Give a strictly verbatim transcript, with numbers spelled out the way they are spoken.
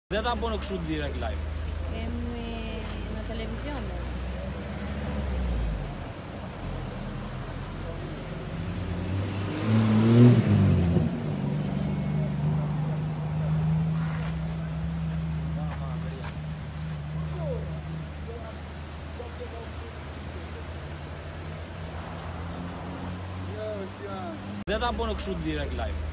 זה אתה בוא נקשו דירקט לייב. En, eh, en la televisión. זה אתה בוא נקשו דירקט לייב.